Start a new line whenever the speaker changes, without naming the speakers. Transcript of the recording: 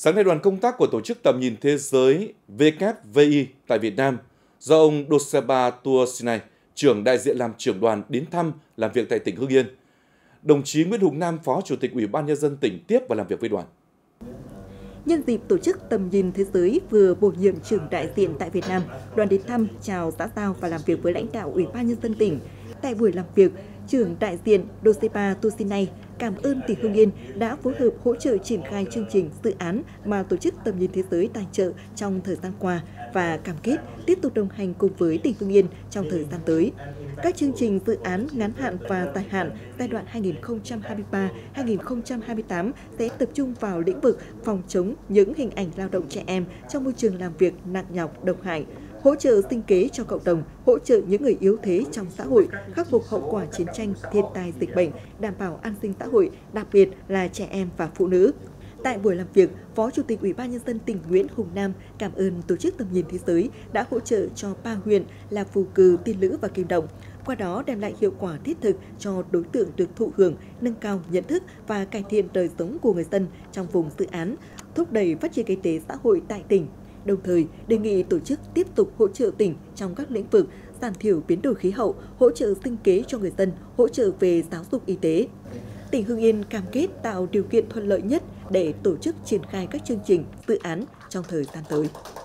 Sáng nay, đoàn công tác của Tổ chức Tầm nhìn Thế giới WVI tại Việt Nam do ông Doseba Tuosinai, trưởng đại diện làm trưởng đoàn đến thăm làm việc tại tỉnh Hưng Yên. Đồng chí Nguyễn Hùng Nam, Phó Chủ tịch Ủy ban Nhân dân tỉnh tiếp và làm việc với đoàn.
Nhân dịp Tổ chức Tầm nhìn Thế giới vừa bổ nhiệm trưởng đại diện tại Việt Nam, đoàn đến thăm, chào, xã giao và làm việc với lãnh đạo Ủy ban Nhân dân tỉnh. Tại buổi làm việc, trưởng đại diện Doseba Tuosinai cảm ơn tỉnh Hưng Yên đã phối hợp hỗ trợ triển khai chương trình dự án mà Tổ chức Tầm nhìn Thế giới tài trợ trong thời gian qua và cam kết tiếp tục đồng hành cùng với tỉnh Hưng Yên trong thời gian tới. Các chương trình dự án ngắn hạn và dài hạn giai đoạn 2023-2028 sẽ tập trung vào lĩnh vực phòng chống những hình ảnh lao động trẻ em trong môi trường làm việc nặng nhọc, độc hại, hỗ trợ sinh kế cho cộng đồng, hỗ trợ những người yếu thế trong xã hội, khắc phục hậu quả chiến tranh, thiên tai, dịch bệnh, đảm bảo an sinh xã hội, đặc biệt là trẻ em và phụ nữ. Tại buổi làm việc, Phó Chủ tịch Ủy ban Nhân dân tỉnh Nguyễn Hùng Nam cảm ơn Tổ chức Tầm nhìn Thế giới đã hỗ trợ cho 3 huyện là Phù Cừ, Tiên Lữ và Kim Động, qua đó đem lại hiệu quả thiết thực cho đối tượng được thụ hưởng, nâng cao nhận thức và cải thiện đời sống của người dân trong vùng dự án, thúc đẩy phát triển kinh tế xã hội tại tỉnh. Đồng thời, đề nghị tổ chức tiếp tục hỗ trợ tỉnh trong các lĩnh vực giảm thiểu biến đổi khí hậu, hỗ trợ sinh kế cho người dân, hỗ trợ về giáo dục y tế. Tỉnh Hưng Yên cam kết tạo điều kiện thuận lợi nhất để tổ chức triển khai các chương trình, dự án trong thời gian tới.